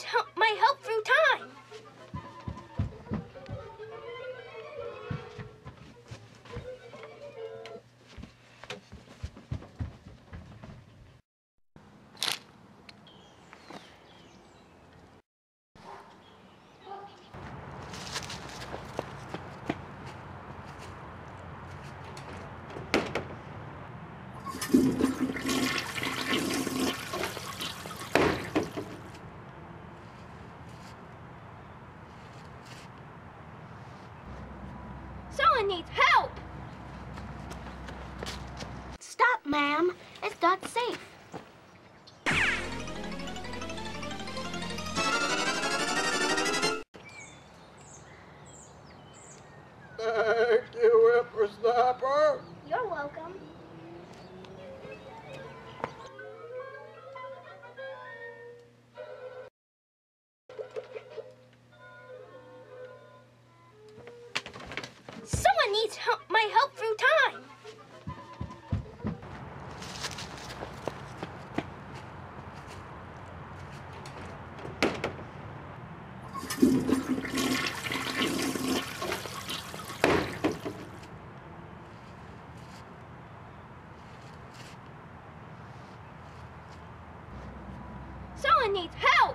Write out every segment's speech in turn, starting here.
my help through time. Someone needs help! Stop, ma'am. It's not safe. Thank you, Whippersnapper. You're welcome. Someone needs my help through time. Someone needs help.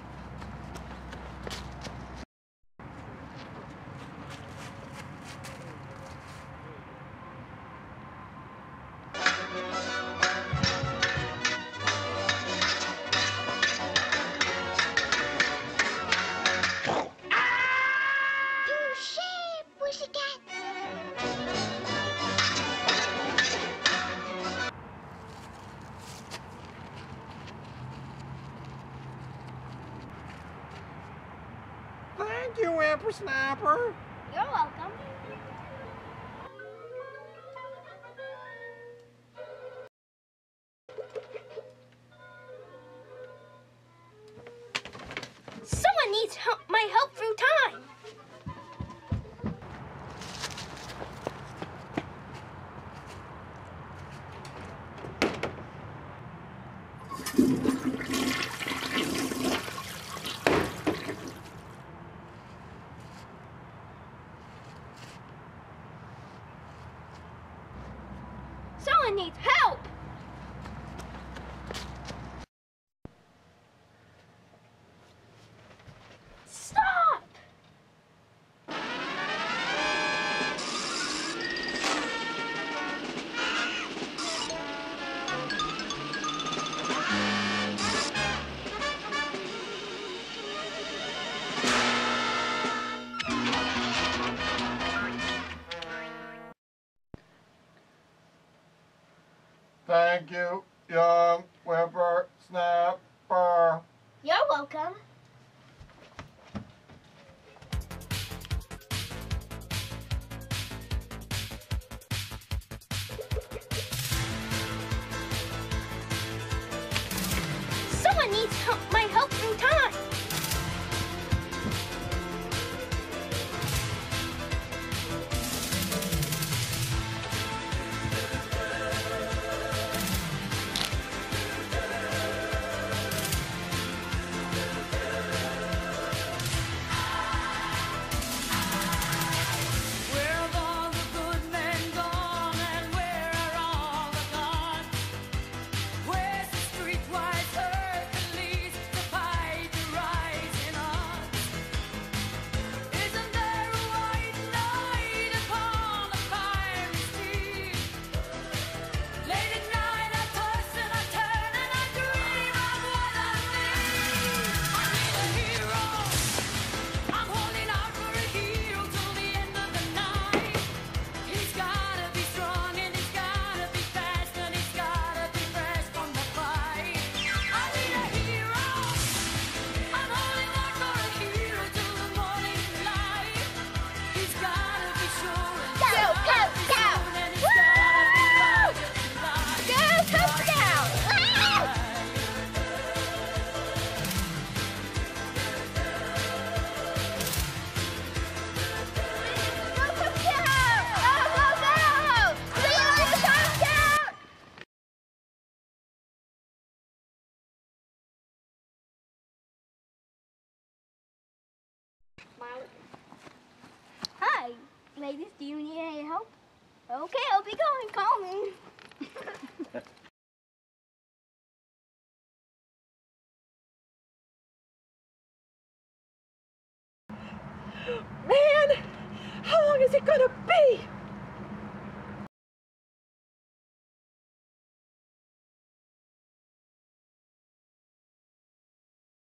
Thank you, Whippersnapper. You're welcome. Someone needs my help through time. Someone needs help. Stop! Thank you, young Whippersnapper. You're welcome. Someone needs my help through time. Ladies, do you need any help? Okay, I'll be going. Call me. Man, how long is it gonna be?